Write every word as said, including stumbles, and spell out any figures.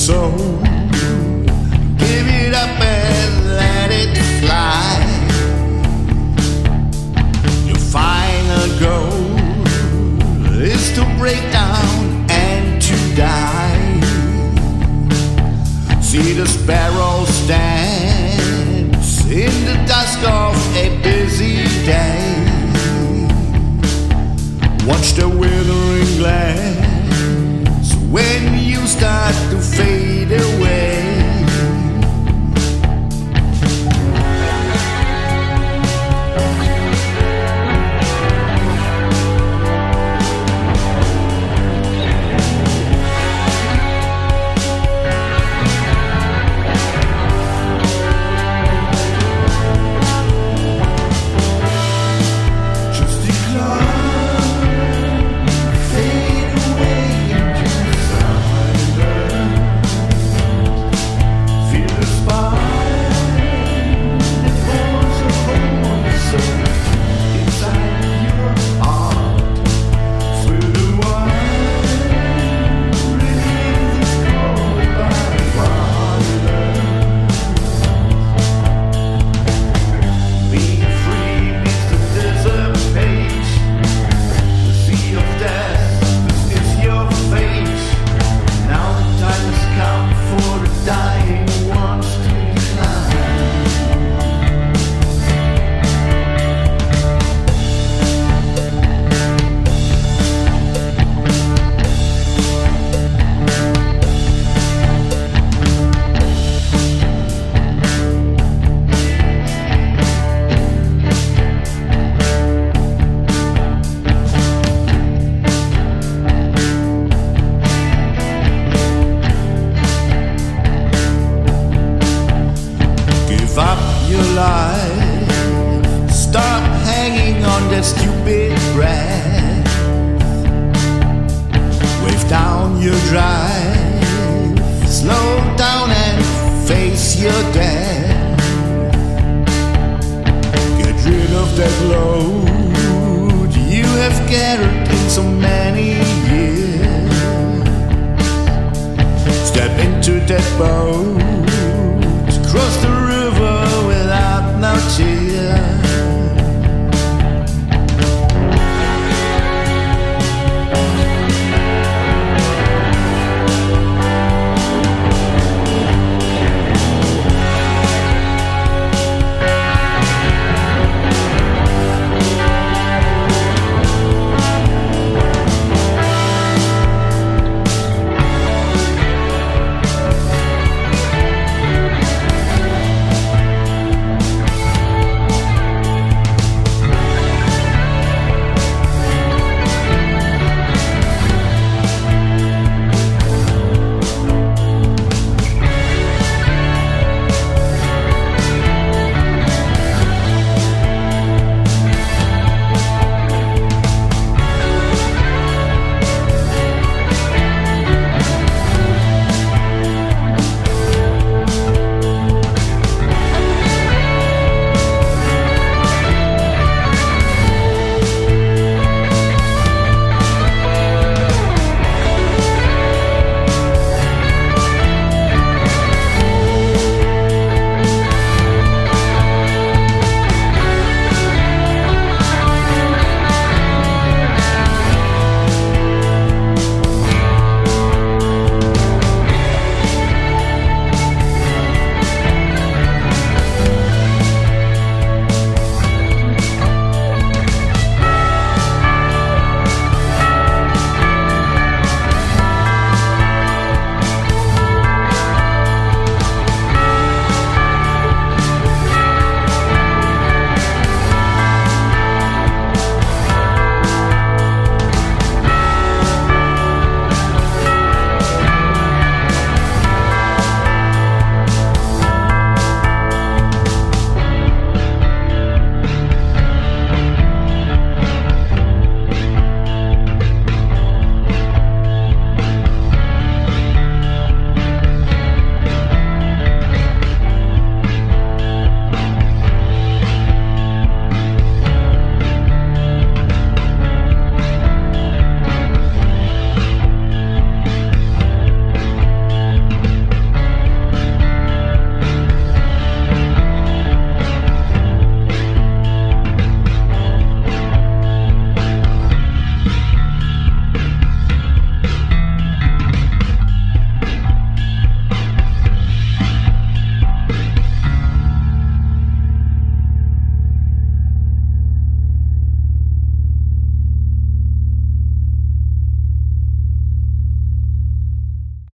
soul. Give it up and let it fly. Your final goal is to break down and to die. See the sparrow stands in the dusk of a busy day. Watch the withering glance when you start to fade away. Life. Stop hanging on that stupid breath. Wave down your drive. Slow down and face your death. Get rid of that load you have carried in so many years. Step into that boat. Cross the river without no tears.